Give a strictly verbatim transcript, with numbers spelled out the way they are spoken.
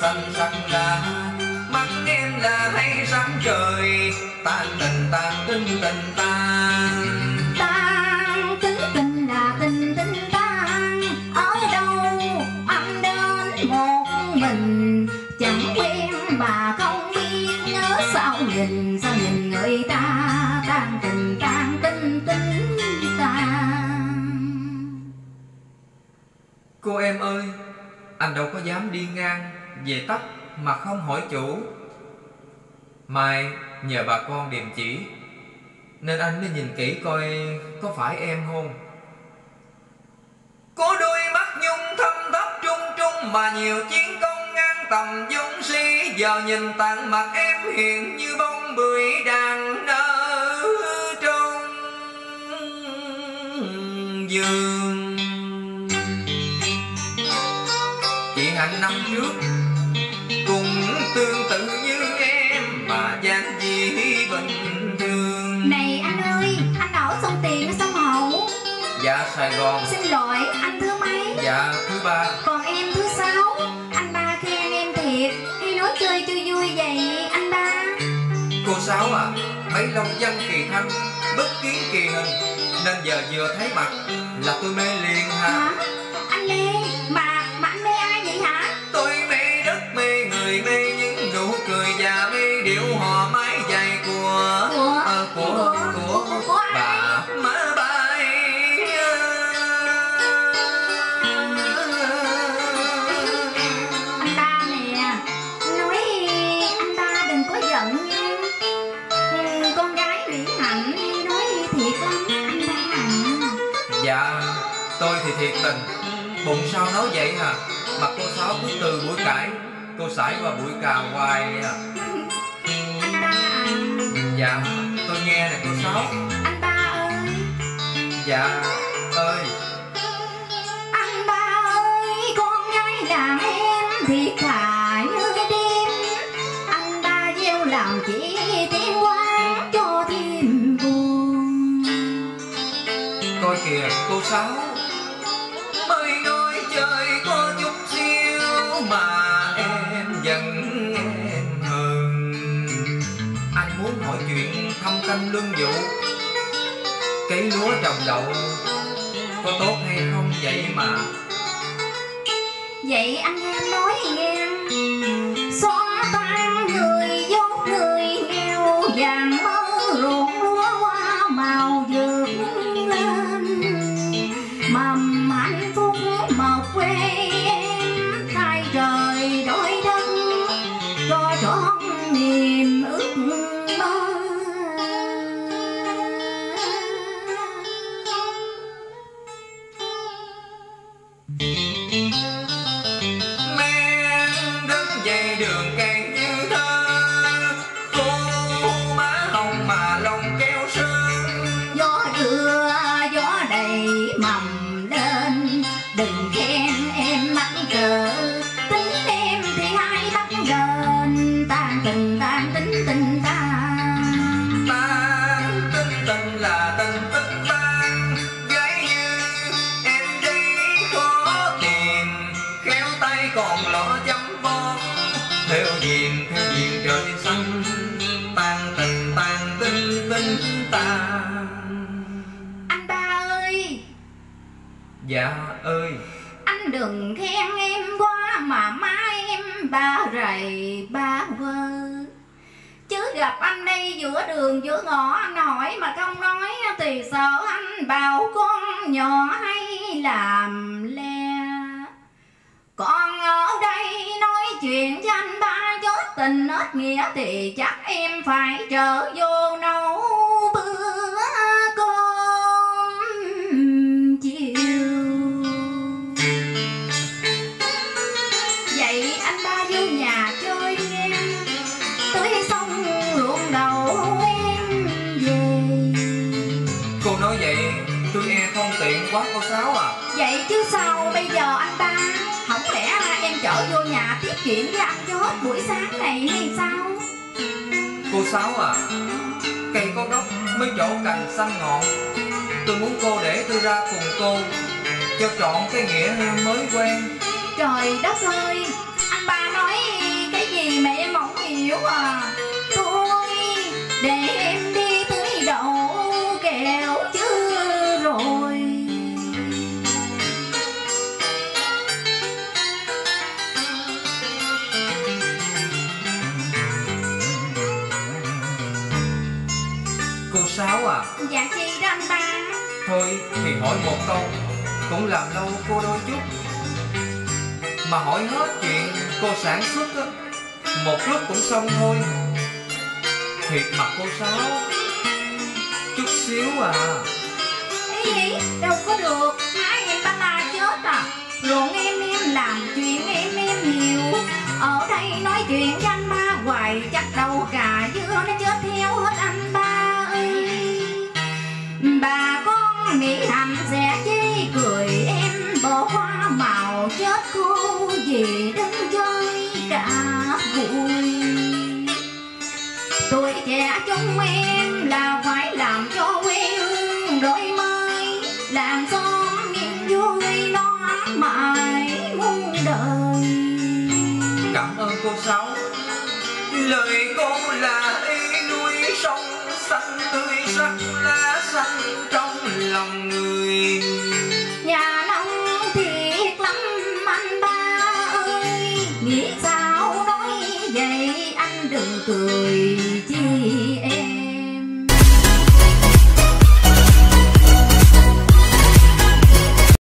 xanh sắc ra. Mắt em là hay sáng trời, tan tình tan tính tình tan. Tan tính tình là tình tình tan. Ở đâu anh đến một mình, chẳng quen bà không biết nhớ sao nhìn, sao nhìn người ta tan tình tan tính tính tan. Cô em ơi, anh đâu có dám đi ngang về tắt mà không hỏi chủ. Mai nhờ bà con điềm chỉ nên anh mới nhìn kỹ coi có phải em không. Có đôi mắt nhung thâm thấp trung trung mà nhiều chiến công ngang tầm dũng sĩ. Giờ nhìn tận mặt em hiện như bông bưởi đang nở trong vườn. Chị Hạnh năm trước cũng tương tự như em mà dáng dĩ bình thường. Này anh ơi, anh ở sông Tiền hay sông Hậu? Dạ Sài Gòn. Xin lỗi, anh thứ mấy? Dạ thứ ba. Còn em thứ sáu. Anh ba khen em thiệt hay nói chơi cho vui vậy anh ba? Cô Sáu à, mấy long văn kỳ thanh, bất kiến kỳ hình, nên giờ vừa thấy mặt là tôi mê liền hả? Hả? Anh mê? Mà, mà anh mê ai vậy hả? Tôi mê đất mê người, mê những nụ cười và mê điệu hò mái dài của Của à, của, của, của, của, của bà ai? má bay. Anh ba nè, nói anh ba đừng có giận nha. Ừ, con gái Nguyễn Hạnh nói thiệt lắm anh ba à. Dạ, tôi thì thiệt tình, bụng sao nói vậy hả? Mà cô Sáu cứ từ buổi cãi cô sải qua buổi cà hoài à. Anh ba à. Dạ, tôi nghe nè cô Sáu. Anh ba ơi. Dạ, ơi. Anh ba ơi, con gái đàn em thiệt thà như đêm. Anh ba gieo làm chỉ tiếng quán cho thêm buồn. Coi kìa cô Sáu, mới nói chơi có chút xíu mà em giận em hờn. Anh muốn hỏi chuyện thăm canh lương vụ, cấy lúa trồng đậu có tốt hay không vậy mà. Vậy anh nghe em nói nghe. Xóa tan người dốt người nghèo, vàng mơ ruộng lúa hoa màu vượt lên. Mầm hạnh phúc mọc quê em, thay trời đổi đất cho trọn niềm ước mơ. Men đứng dây đường cây như thơ, cô má hồng mà lòng keo sơn. Gió đưa gió đầy mầm lên, đừng khen em mắc cỡ. Tính em thì hai bắt đền, tan tình tan tính tình tan. Tan tính tình là tình tính tan. Gái như em đây khó tìm, khéo tay còn lọ chăm bón. Theo diền theo diền trời xanh, tan tình tan tính tính tan. Anh ba ơi. Dạ ơi. Anh đừng khen em quá mà mai em ba rầy ba vơ. Chứ gặp anh đây giữa đường giữa ngõ, anh hỏi mà không nói thì sợ anh bảo con nhỏ hay làm le. Còn ở đây nói chuyện cho anh ba chết tình hết nghĩa thì chắc em phải trở vô nấu bữa cơm chiều. Vậy anh ba vô nhà chơi đi em, tới xong ruộng đầu em về. Cô nói vậy tôi e không tiện quá cô Sáu à. Vậy chứ sao bây giờ anh ba? Không lẽ em chở vô nhà tiếp chuyện với anh cho hết buổi sáng này hay sao? Cô Sáu à, cây có gốc mới chỗ cành xanh ngọn. Tôi muốn cô để tôi ra cùng cô cho trọn cái nghĩa em mới quen. Trời đất ơi, anh ba nói Dạ chi đó anh ba? Thôi thì hỏi một câu cũng làm lâu cô đôi chút. Mà hỏi hết chuyện cô sản xuất á, một lúc cũng xong thôi. Thiệt mặt cô Sáu, chút xíu à. Ý gì? Đâu có được, hai em ba la chết à. Ruộng em em làm chuyện em em nhiều. Ở đây nói chuyện với anh ba hoài, chắc đâu cà dưa nó chết theo hết anh ba ơi. Bà con nghĩ hành sẽ chi cười em bỏ hoa màu chết khô vì đứng chơi cả vui. Tuổi trẻ chúng em là phải làm cho quê hương đổi mới, làm xóm miền vui nó mãi muôn đời. Cảm ơn cô Sáu, lời cô là y nuôi sông xanh tươi sắc lá xanh trong lòng người. Nhà nông thiệt lắm anh ba ơi, nghĩ sao nói vậy anh đừng cười chi em.